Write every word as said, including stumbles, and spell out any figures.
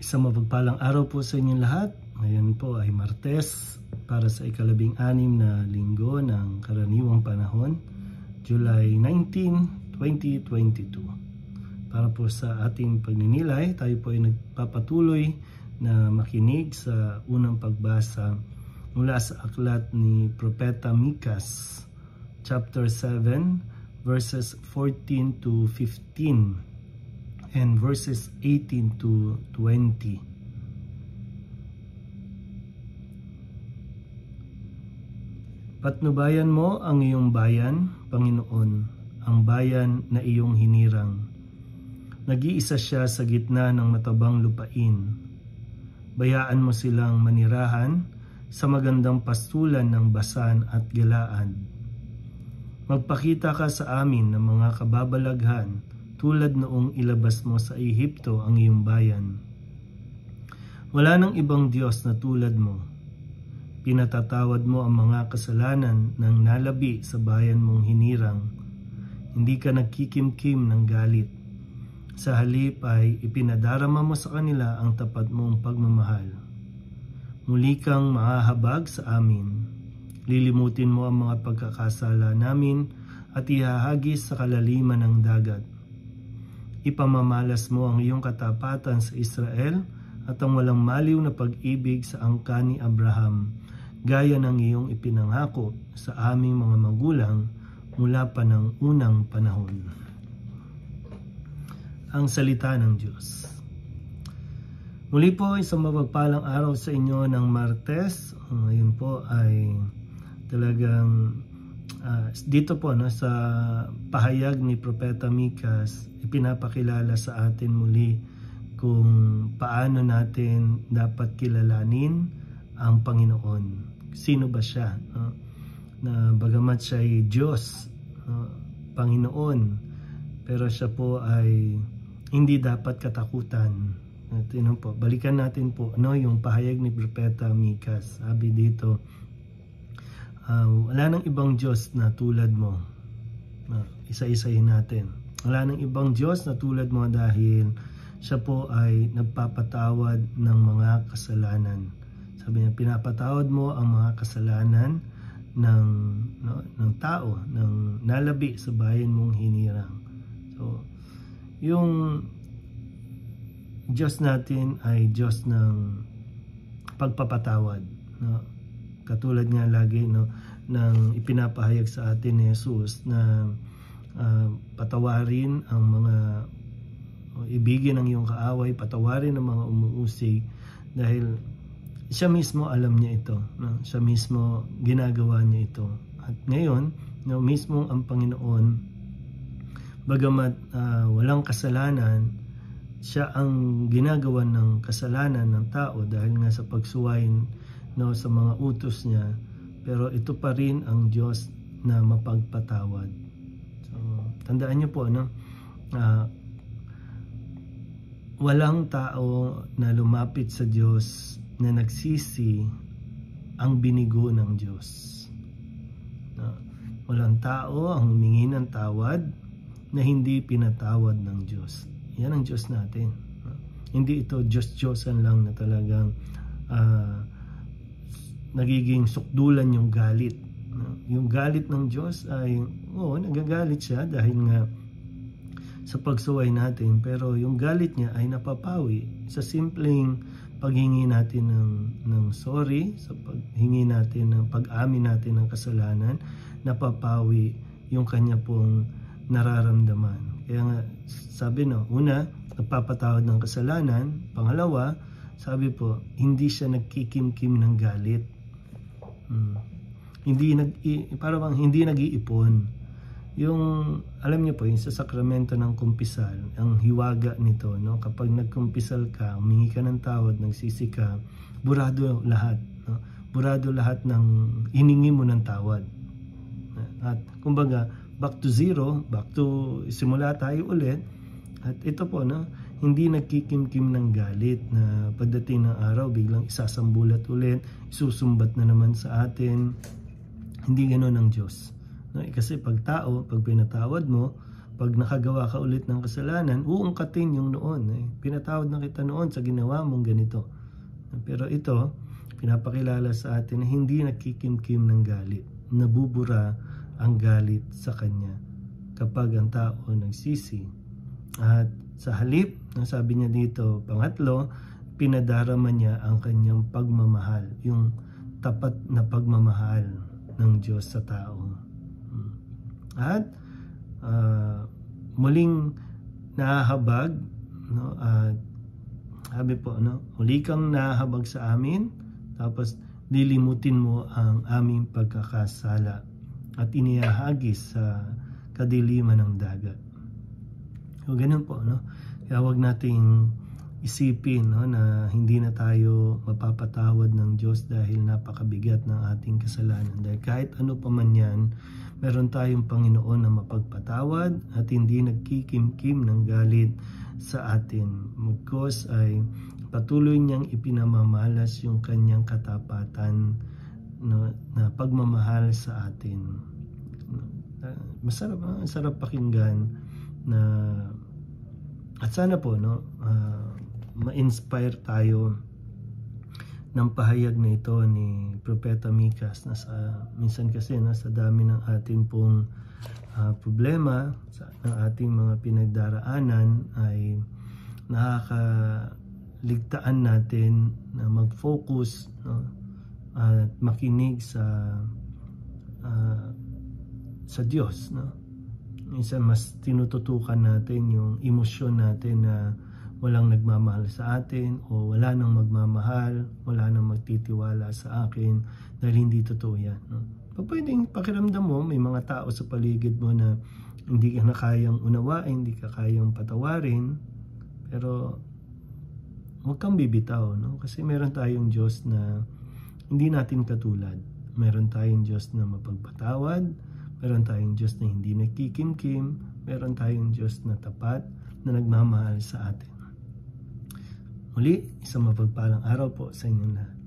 Isang mapagpalang araw po sa inyong lahat. Ngayon po ay Martes para sa ikalabing anim na linggo ng karaniwang panahon, July nineteenth, twenty twenty-two. Para po sa ating pagninilay, tayo po ay nagpapatuloy na makinig sa unang pagbasa mula sa aklat ni Propeta Mikas, chapter seven, verses fourteen to fifteen. And verses eighteen to twenty. Patnubayan mo ang iyong bayan, Panginoon, ang bayan na iyong hinirang. Nag-iisa siya sa gitna ng matabang lupain. Bayaan mo silang manirahan sa magandang pastulan ng Basan at Galaad. Magpakita ka sa amin ng mga kababalaghan tulad noong ilabas mo sa Ehipto ang iyong bayan. Wala nang ibang Diyos na tulad mo. Pinatatawad mo ang mga kasalanan ng nalabi sa bayan mong hinirang. Hindi ka nagkikimkim ng galit. Sa halip ay ipinadarama mo sa kanila ang tapat mong pagmamahal. Muli kang mahahabag sa amin. Lilimutin mo ang mga pagkakasala namin at ihahagis sa kalaliman ng dagat. Ipamamalas mo ang iyong katapatan sa Israel at ang walang maliw na pag-ibig sa angka ni Abraham, gaya ng iyong ipinangako sa aming mga magulang mula pa ng unang panahon. Ang salita ng Diyos. Muli po, isang mapagpalang araw sa inyo ng Martes. Ngayon po ay talagang Uh, dito po no, sa pahayag ni Propeta Mikas, ipinapakilala sa atin muli kung paano natin dapat kilalanin ang Panginoon. Sino ba siya? No? Na bagamat siya ay Diyos, no, Panginoon, pero siya po ay hindi dapat katakutan. At, yun po, balikan natin po no, yung pahayag ni Propeta Mikas. Sabi dito, Uh, wala nang ibang Diyos na tulad mo. Uh, isa-isahin natin. Wala nang ibang Diyos na tulad mo dahil siya po ay nagpapatawad ng mga kasalanan. Sabi niya, pinapatawad mo ang mga kasalanan ng, no, ng tao, ng nalabi sa bayan mong hinirang. So, yung Diyos natin ay Diyos ng pagpapatawad. No? Katulad nga lagi no, ng ipinapahayag sa atin ni Jesus na uh, patawarin ang mga o ibigin ang iyong kaaway, patawarin ang mga umuusig dahil siya mismo alam niya ito. No? Siya mismo ginagawa niya ito. At ngayon, no, mismo ang Panginoon, bagamat uh, walang kasalanan, siya ang ginagawa ng kasalanan ng tao dahil nga sa pagsuwayin no, sa mga utos niya, pero ito pa rin ang Diyos na mapagpatawad. So, tandaan niyo po, no, uh, walang tao na lumapit sa Diyos na nagsisi ang binigo ng Diyos. No, walang tao ang humingi ng tawad na hindi pinatawad ng Diyos. Yan ang Diyos natin. No? Hindi ito Diyos-Diyosan lang na talagang uh, nagiging sukdulan yung galit. Yung galit ng Diyos ay, oo, nagagalit siya dahil nga sa pagsuway natin. Pero yung galit niya ay napapawi sa simpleng paghingi natin ng, ng sorry, sa paghingi natin ng pag-amin natin ng kasalanan, napapawi yung kanya pong nararamdaman. Kaya nga, sabi no, una, nagpapatawad ng kasalanan. Pangalawa, sabi po, hindi siya nagkikimkim ng galit. Hmm. Hindi nag para bang hindi nag-iipon. Yung alam niyo po yung sa sakramento ng kumpisal, ang hiwaga nito, no, kapag nagkumpisal ka, humingi ka ng tawad, nagsisi ka, burado lahat, no? Burado lahat ng hiningi mo ng tawad. At kumbaga, back to zero, back to simula tayo ulit. At ito po, no, hindi nagkikimkim ng galit na pagdating ng araw biglang isasambulat ulit, isusumbat na naman sa atin. Hindi ganoon ang Diyos. No, kasi pag tao, pag pinatawad mo, pag nakagawa ka ulit ng kasalanan, uungkatin yung noon. Eh. Pinatawad na kita noon sa ginawa mong ganito. Pero ito, pinapakilala sa atin na hindi nakikimkim ng galit. Nabubura ang galit sa Kanya kapag ang tao nagsisi. At sa halip, ang sabi niya dito, pangatlo, pinadarama niya ang Kanyang pagmamahal. Yung tapat na pagmamahal ng Diyos sa tao. At uh, muling nahahabag, no, at sabi po, no, muli kang nahahabag sa amin, tapos lilimutin mo ang aming pagkakasala at inihahagis sa kadiliman ng dagat. So ganun po, no? Kaya huwag nating isipin, no, na hindi na tayo mapapatawad ng Diyos dahil napakabigat ng ating kasalanan. Dahil kahit ano pa man yan, meron tayong Panginoon na mapagpatawad at hindi nagkikimkim ng galit sa atin. Magkos ay patuloy niyang ipinamamalas yung kanyang katapatan, no, na pagmamahal sa atin. Masarap, masarap pakinggan na at sana po, no, uh, ma-inspire tayo ng pahayag na ito ni Propeta Mikas. Na sa, minsan kasi na sa dami ng ating pong uh, problema, sa, ng ating mga pinagdaraanan, ay nakakaligtaan natin na mag-focus, no, at makinig sa uh, sa Diyos, no. Minsan mas tinututukan natin yung emosyon natin na walang nagmamahal sa atin o wala nang magmamahal, wala nang magtitiwala sa akin dahil hindi totoo yan, no? Pwedeng pakiramdam mo may mga tao sa paligid mo na hindi ka na kayang unawain, hindi ka kayang patawarin, pero huwag kang bibitaw, no? Kasi meron tayong Diyos na hindi natin katulad. Meron tayong Diyos na mapagpatawad, meron tayong Diyos na hindi nakikimkim, meron tayong Diyos na tapat, na nagmamahal sa atin. Muli, isang mapagpalang araw po sa inyong lahat.